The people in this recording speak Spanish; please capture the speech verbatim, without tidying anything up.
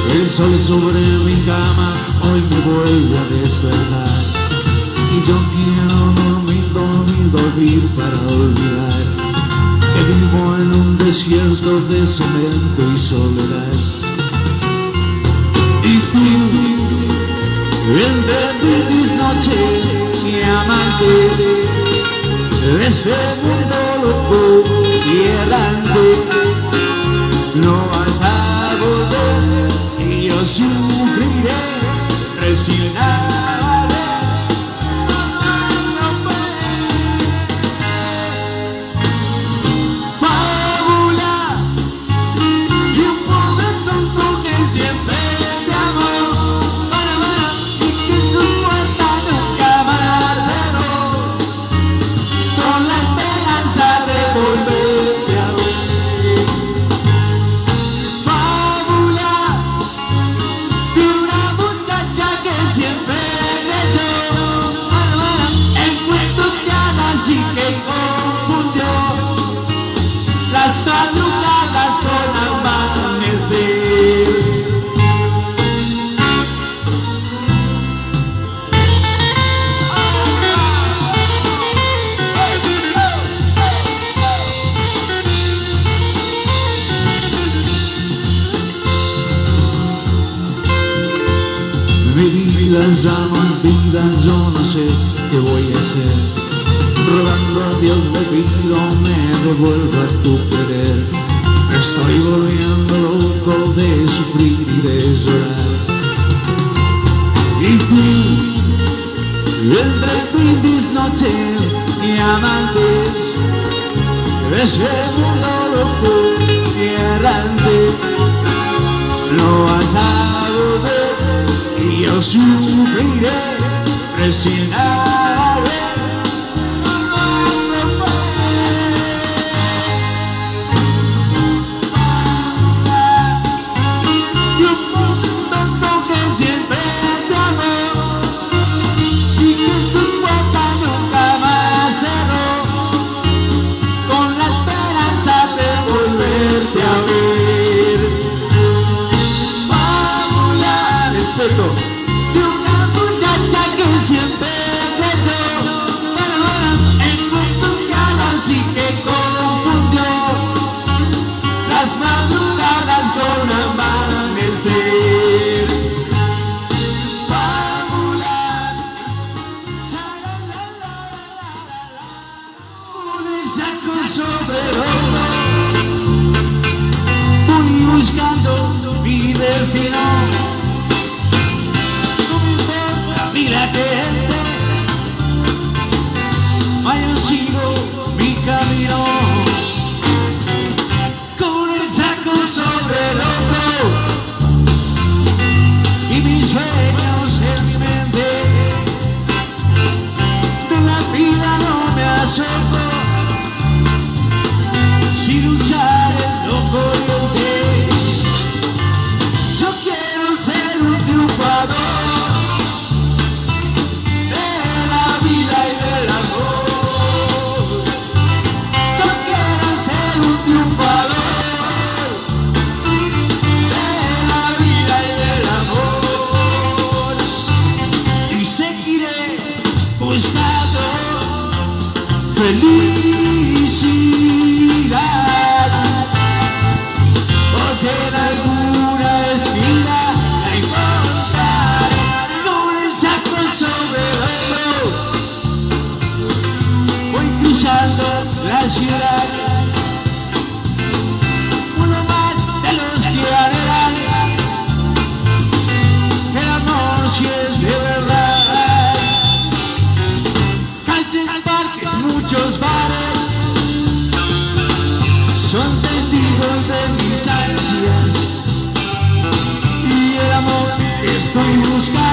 El sol sobre mi cama hoy me vuelve a despertar. Y yo quiero dormir, dormir, dormir para olvidar que vivo en un desierto de cemento y soledad. Y tú, entre mis noches, mi amante, de este mundo loco y errante, no vas a volver y yo sufriré resignado. Las madrugadas con amanecer. Mi vida ya no es vida, yo no sé qué voy a hacer. Rogando a Dios le pido me devuelva tu querer. Me estoy volviendo loco de sufrir y de llorar. Y tú, entre mis noches y amantes, de ese mundo loco y errante, no vas a volver y yo sufriré resignado. De una muchacha que siempre creyó en entusiasmas y que confundió las madrugadas con amanecer. Fábula, con el saco sobre el hombro, voy buscando mi destino. La gente, yo sigo mi camino con el saco sobre el hombro y mis sueños en mi mente. De la vida no me asombro sin luchar en lo corriente. Yo quiero ser un triunfador. Buscando felicidad, porque en alguna esquina la encontraré con el saco sobre el hombro. Voy cruzando la ciudad, uno más de los que anhelan el amor si es de verdad. Muchos bares son testigos de mis ansias y el amor que estoy buscando.